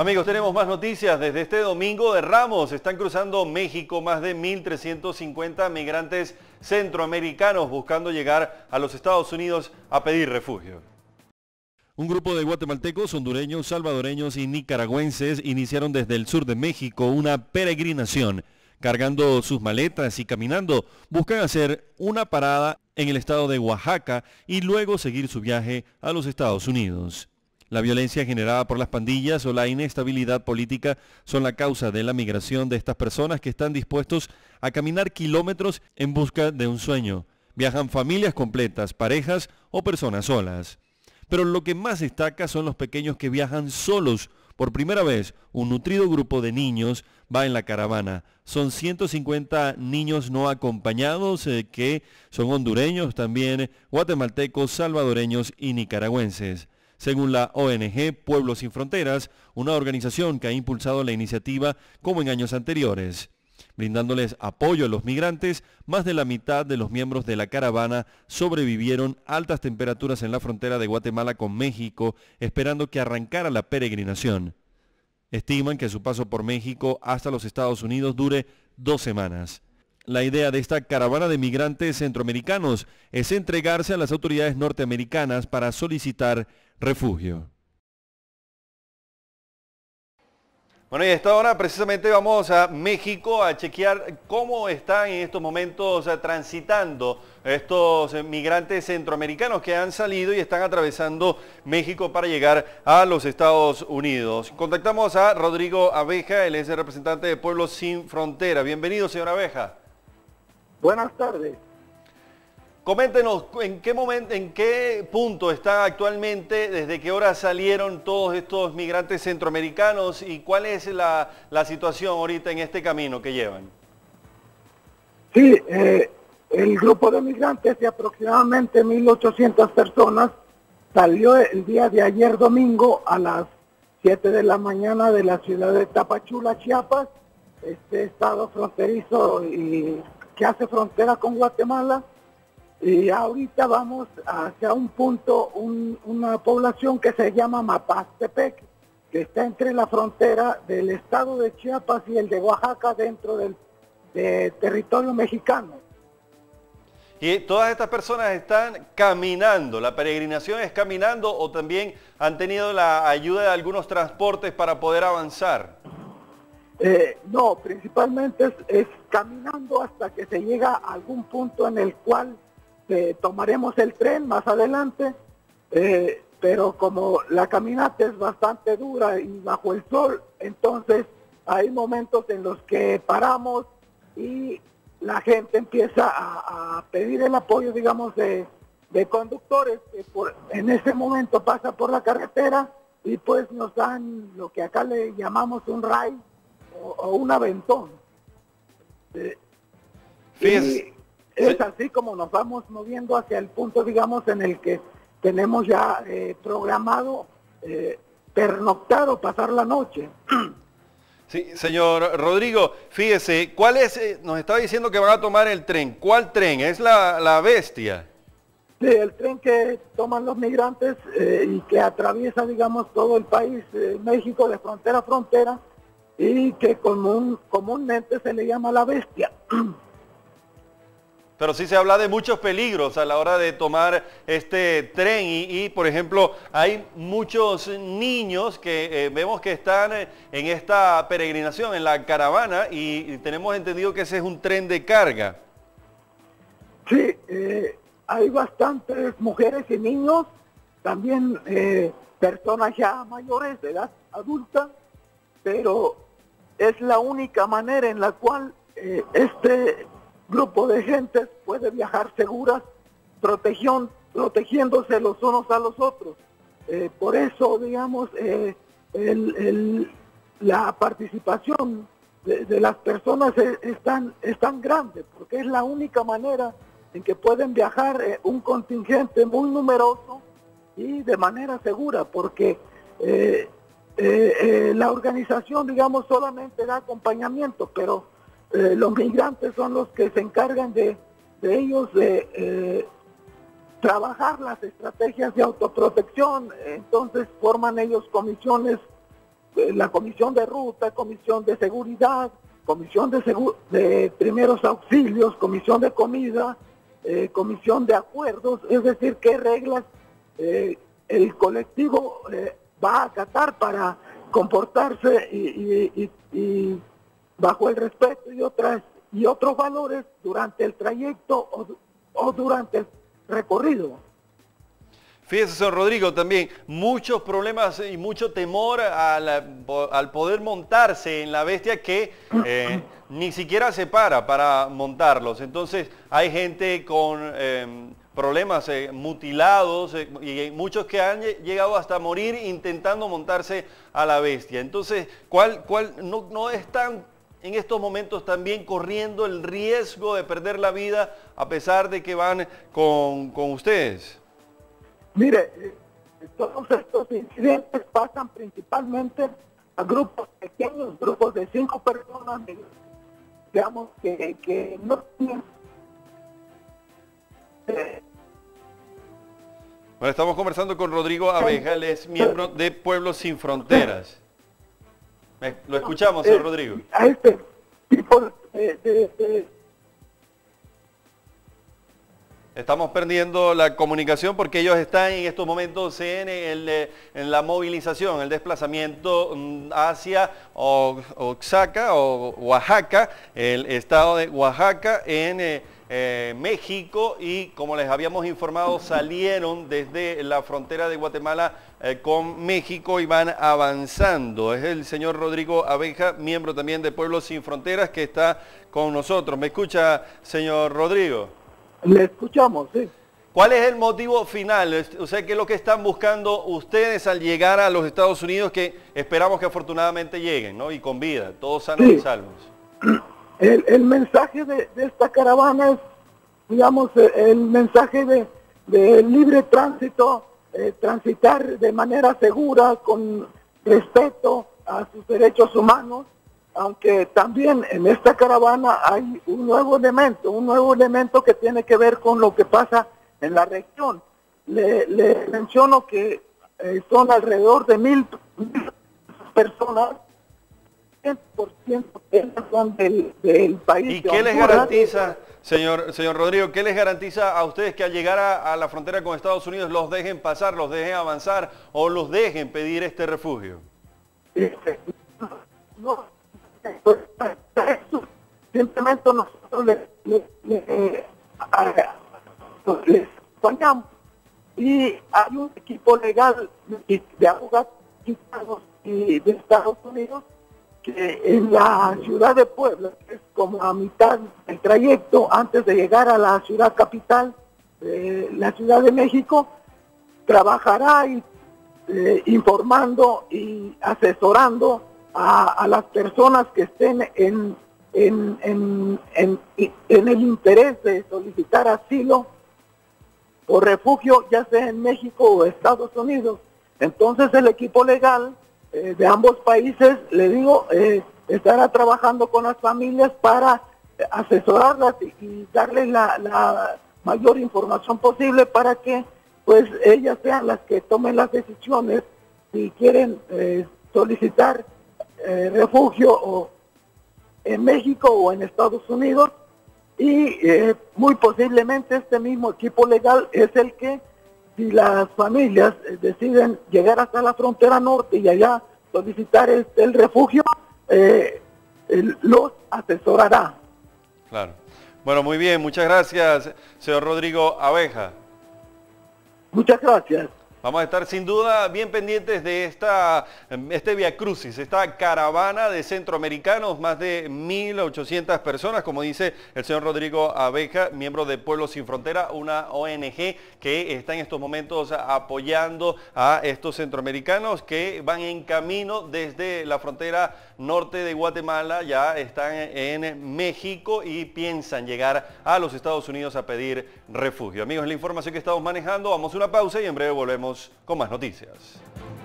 Amigos, tenemos más noticias. Desde este domingo de Ramos están cruzando México más de 1.350 migrantes centroamericanos buscando llegar a los Estados Unidos a pedir refugio. Un grupo de guatemaltecos, hondureños, salvadoreños y nicaragüenses iniciaron desde el sur de México una peregrinación. Cargando sus maletas y caminando, buscan hacer una parada en el estado de Oaxaca y luego seguir su viaje a los Estados Unidos. La violencia generada por las pandillas o la inestabilidad política son la causa de la migración de estas personas que están dispuestos a caminar kilómetros en busca de un sueño. Viajan familias completas, parejas o personas solas. Pero lo que más destaca son los pequeños que viajan solos. Por primera vez, un nutrido grupo de niños va en la caravana. Son 150 niños no acompañados que son hondureños, también guatemaltecos, salvadoreños y nicaragüenses. Según la ONG Pueblos Sin Fronteras, una organización que ha impulsado la iniciativa como en años anteriores. Brindándoles apoyo a los migrantes, más de la mitad de los miembros de la caravana sobrevivieron altas temperaturas en la frontera de Guatemala con México, esperando que arrancara la peregrinación. Estiman que su paso por México hasta los Estados Unidos dure 2 semanas. La idea de esta caravana de migrantes centroamericanos es entregarse a las autoridades norteamericanas para solicitar refugio. Bueno, y a esta hora precisamente vamos a México a chequear cómo están en estos momentos transitando estos migrantes centroamericanos que han salido y están atravesando México para llegar a los Estados Unidos. Contactamos a Rodrigo Abeja, él es el representante de Pueblos Sin Frontera. Bienvenido, señor Abeja. Buenas tardes. Coméntenos en qué punto están actualmente, desde qué hora salieron todos estos migrantes centroamericanos y cuál es la situación ahorita en este camino que llevan. Sí, el grupo de migrantes de aproximadamente 1.800 personas salió el día de ayer domingo a las 7 de la mañana de la ciudad de Tapachula, Chiapas, este estado fronterizo y que hace frontera con Guatemala. Y ahorita vamos hacia un punto, una población que se llama Mapastepec, que está entre la frontera del estado de Chiapas y el de Oaxaca dentro del territorio mexicano. Y todas estas personas están caminando, ¿la peregrinación es caminando o también han tenido la ayuda de algunos transportes para poder avanzar? No, principalmente es caminando hasta que se llega a algún punto en el cual tomaremos el tren más adelante, pero como la caminata es bastante dura y bajo el sol, entonces hay momentos en los que paramos y la gente empieza a pedir el apoyo, digamos, de conductores que en ese momento pasa por la carretera y pues nos dan lo que acá le llamamos un ride o un aventón. Es así como nos vamos moviendo hacia el punto, digamos, en el que tenemos ya programado pernoctar o pasar la noche. Sí, señor Rodrigo, fíjese, ¿cuál es? Nos estaba diciendo que van a tomar el tren. ¿Cuál tren? ¿Es la Bestia? Sí, el tren que toman los migrantes y que atraviesa, digamos, todo el país, México de frontera a frontera, y que comúnmente se le llama la Bestia. Pero sí se habla de muchos peligros a la hora de tomar este tren y por ejemplo, hay muchos niños que vemos que están en esta peregrinación, en la caravana, y tenemos entendido que ese es un tren de carga. Sí, hay bastantes mujeres y niños, también personas ya mayores de edad adulta, pero es la única manera en la cual este grupo de gentes puede viajar seguras, protegiéndose los unos a los otros. Por eso, digamos, la participación de las personas es tan grande, porque es la única manera en que pueden viajar un contingente muy numeroso y de manera segura, porque la organización, digamos, solamente da acompañamiento, pero los migrantes son los que se encargan de ellos trabajar las estrategias de autoprotección. Entonces forman ellos comisiones la comisión de ruta, comisión de seguridad, comisión de primeros auxilios, comisión de comida, comisión de acuerdos, es decir, qué reglas el colectivo va a acatar para comportarse y bajo el respeto y otros valores durante el trayecto o durante el recorrido. Fíjese, señor Rodrigo, también muchos problemas y mucho temor al poder montarse en la bestia que ni siquiera se para montarlos. Entonces hay gente con problemas mutilados y muchos que han llegado hasta morir intentando montarse a la bestia. Entonces, ¿cuál no están en estos momentos también corriendo el riesgo de perder la vida a pesar de que van con ustedes? Mire, todos estos incidentes pasan principalmente a grupos pequeños, grupos de 5 personas, digamos, que no tienen... Bueno, estamos conversando con Rodrigo Abeja, él es miembro de Pueblos Sin Fronteras. Lo escuchamos, señor Rodrigo. A este tipo de Estamos perdiendo la comunicación porque ellos están en estos momentos en la movilización, el desplazamiento hacia Oaxaca o Oaxaca, el estado de Oaxaca en México, y como les habíamos informado salieron desde la frontera de Guatemala con México y van avanzando. Es el señor Rodrigo Abeja, miembro también de Pueblos Sin Fronteras, que está con nosotros. ¿Me escucha, señor Rodrigo? Le escuchamos, sí. ¿Cuál es el motivo final? O sea, ¿qué es lo que están buscando ustedes al llegar a los Estados Unidos, que esperamos que afortunadamente lleguen, ¿no? Y con vida, todos sanos y salvos? El mensaje de esta caravana es, digamos, el mensaje de libre tránsito, transitar de manera segura, con respeto a sus derechos humanos, aunque también en esta caravana hay un nuevo elemento que tiene que ver con lo que pasa en la región. Le menciono que son alrededor de 1,000 personas, 100% son del país. ¿Y qué les garantiza, señor Rodrigo, qué les garantiza a ustedes que al llegar a la frontera con Estados Unidos los dejen pasar, los dejen avanzar o los dejen pedir este refugio? No. Simplemente nosotros les acompañamos, y hay un equipo legal de abogados y de Estados Unidos que en la ciudad de Puebla, que es como a mitad del trayecto antes de llegar a la ciudad capital, la Ciudad de México, trabajará informando y asesorando a las personas que estén en el interés de solicitar asilo o refugio, ya sea en México o Estados Unidos. Entonces el equipo legal de ambos países, le digo, estará trabajando con las familias para asesorarlas y darles la mayor información posible para que pues ellas sean las que tomen las decisiones si quieren solicitar refugio o en México o en Estados Unidos, y muy posiblemente este mismo equipo legal es el que, si las familias deciden llegar hasta la frontera norte y allá solicitar el refugio, los asesorará. Claro. Bueno, muy bien, muchas gracias, señor Rodrigo Abeja. Muchas gracias. Vamos a estar sin duda bien pendientes de este viacrucis, esta caravana de centroamericanos, más de 1.800 personas, como dice el señor Rodrigo Abeja, miembro de Pueblos Sin Frontera, una ONG que está en estos momentos apoyando a estos centroamericanos que van en camino desde la frontera norte de Guatemala, ya están en México y piensan llegar a los Estados Unidos a pedir refugio. Amigos, la información que estamos manejando, vamos a una pausa y en breve volvemos con más noticias.